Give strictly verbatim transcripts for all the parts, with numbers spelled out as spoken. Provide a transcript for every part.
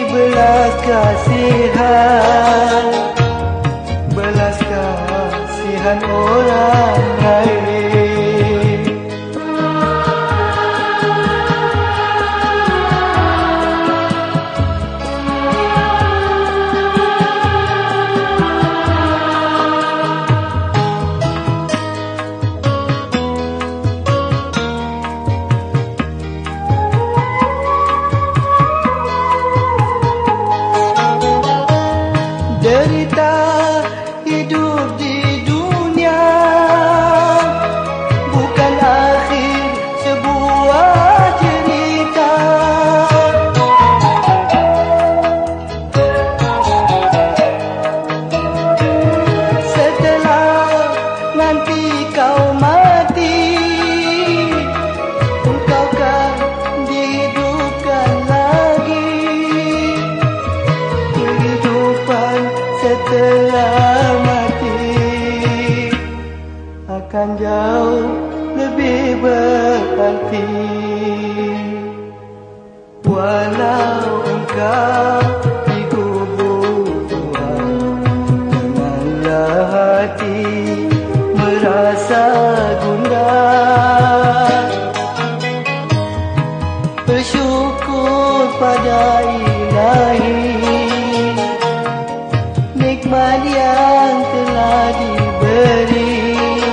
belas kasihan, belas kasihan orang lain. Derita hidup di dunia bukan akhir sebuah cerita. Setelah nanti kau mati, engkau kan dihidupkan lagi. Kehidupan setelah mati akan jauh lebih berarti. Walau engkau dikubur Tuhan, janganlah hati merasa gundah. Bersyukur pada Ilahi, nikmat yang telah diberi,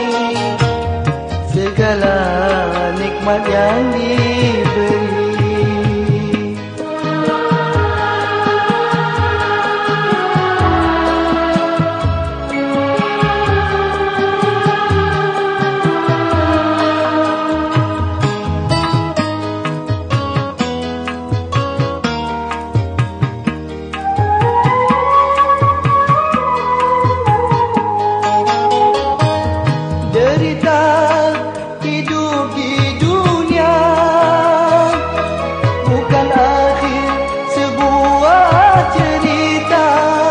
segala nikmat yang diberi. Derita hidup di dunia bukan akhir sebuah cerita.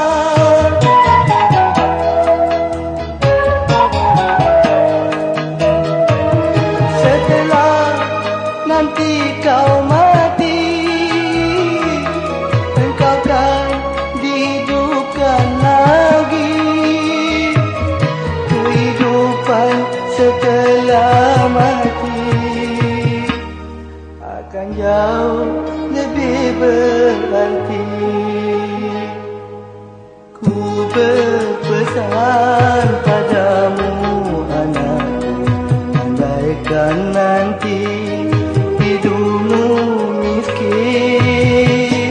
Setelah nanti kau mati, engkau kan dihidupkan lagi. Kehidupan setelah mati akan jauh lebih berarti. Ku berpesan padamu anakku, andaikan nanti hidupmu miskin,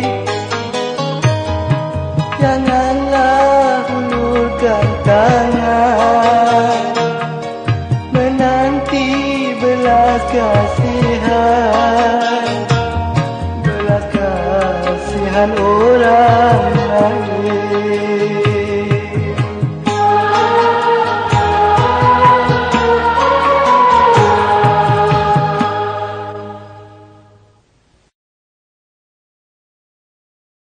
janganlah hulurkan tangan menanti belas kasihan, belas kasihan orang lain.